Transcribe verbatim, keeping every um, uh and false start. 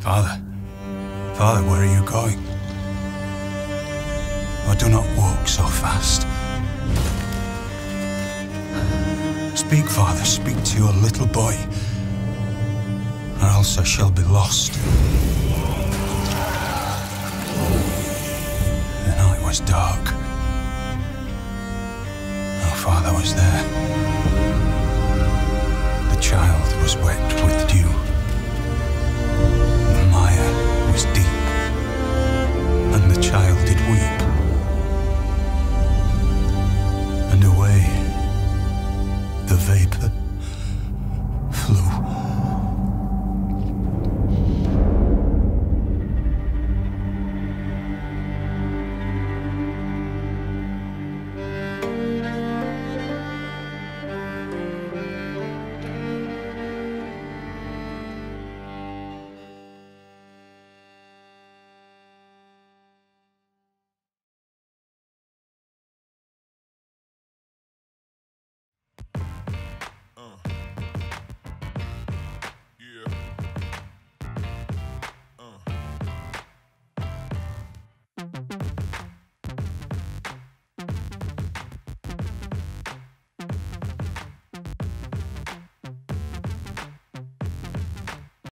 Father, Father, where are you going? Oh, do not walk so fast. Speak, Father, speak to your little boy, or else I shall be lost. The night was dark. Our Father was there. The child was wet with dew.